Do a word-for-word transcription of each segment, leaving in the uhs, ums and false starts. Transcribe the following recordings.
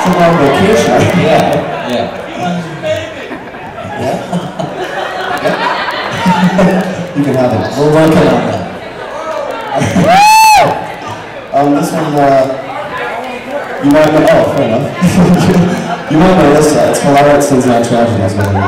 from our vacation. Yeah, yeah. Yeah? You can have it. We're working on that. um, this one, uh, you might know, oh, fair enough. You might know this, uh, it's called All Right Sins Not Tragedy. That's what it is.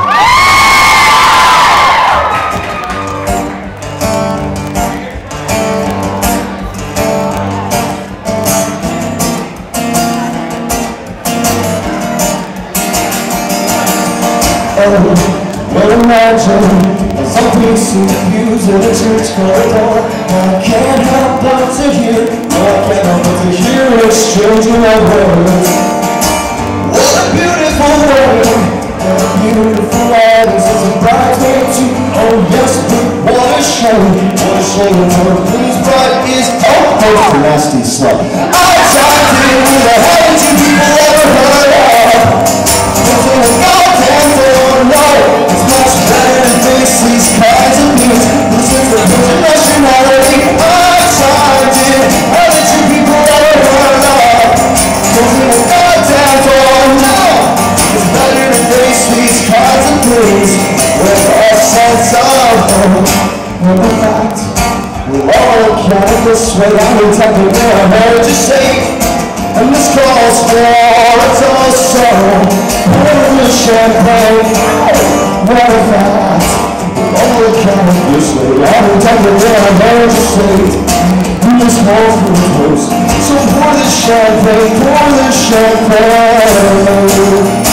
Well, imagine as I'm pacing confused in a church corridor, I can't help but to hear, no, I can't help but to hear exchanging of words. What a beautiful world, what a beautiful light. This is a bridesmaid too. Oh yes, but what a shame, what a shame. Her please bride is oh, oh, nasty slut. I tried to with a haven't you people ever heard of? There's a goddamn door, no. It's much better to face these kinds of things. This is the nationality. I tried to, haven't you people ever heard of? There's a goddamn door, no. It's better to face these kinds of things with a sense of hope. And in fact, we're all counted this way. I'm intending what I heard you say. And this calls for a toast to the champagne. What a fact, we're all counted this way. I'm intending what I heard you say. You just call for a toast. So pour the champagne, pour the champagne.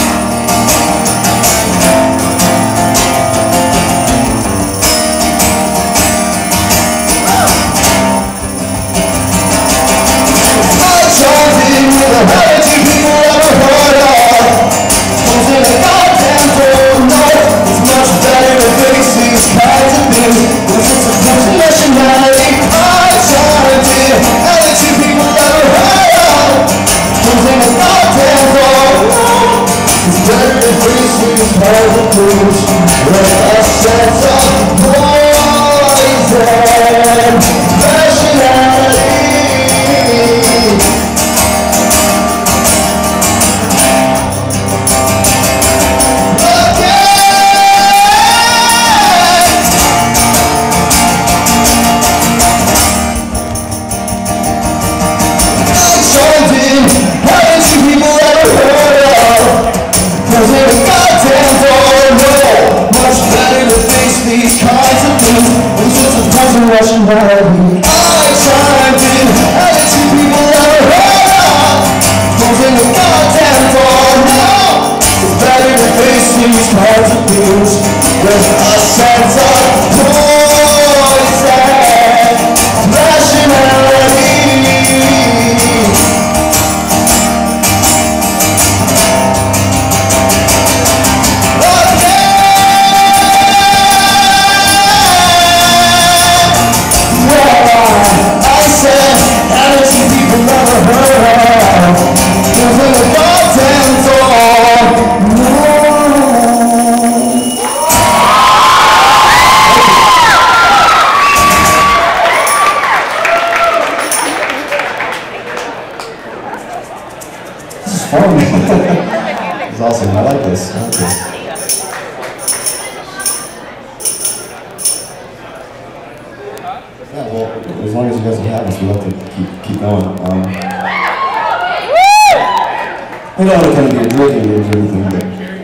Russian baby, I chimed in, haven't you people ever heard of? Closing the goddamn door now. It's better to face these kinds of things with a sense of poison, rationality. This is awesome. I like this. I like this. Yeah, well, as long as you guys have us, we'd love to keep, keep going. Um, I don't want to kind of be a drinking age or anything, but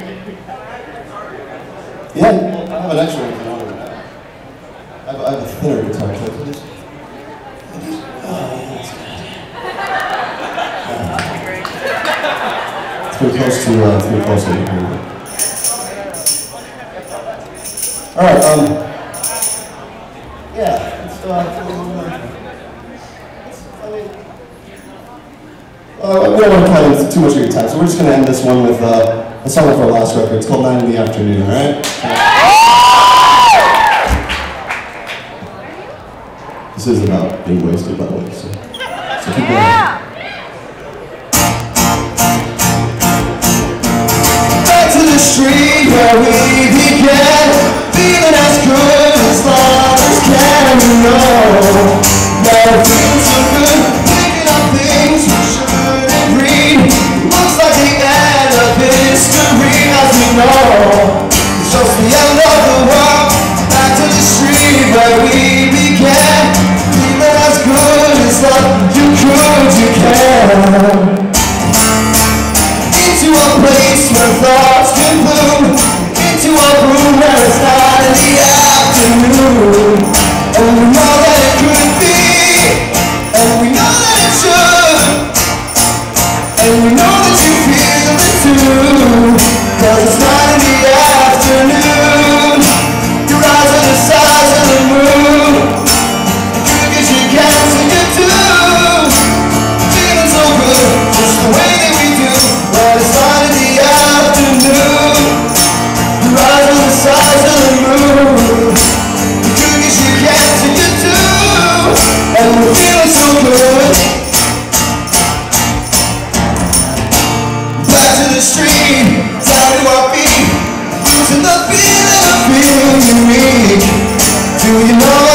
yeah, I have an extra one if you want it. I have, I have a thinner guitar clip. Pretty close to, uh, pretty close to it. All right, um, yeah, let's, uh, uh, we don't want to play too much of your time, so we're just going to end this one with uh, a song of our last record. It's called Nine in the Afternoon, all right? This is about being wasted, by the way, so, so keep going. Street where we began, feeling as good as lovers can, you know. Never feeling so good, picking up things we shouldn't read. Looks like the into a place where thoughts can bloom, into a room where it's not in the afternoon. And we know that it could be, and we know that it should, and we know that you feel it too, 'cause it's not in the afternoon. Your eyes are the size of the moon, you get your cats and you do, feeling so good, just the way that we do, but it's not in the afternoon. Your eyes are the size of the moon, you get your cats and you do, and we're feeling so good. Back to the street, down to our feet, losing the feeling of being unique. Do you know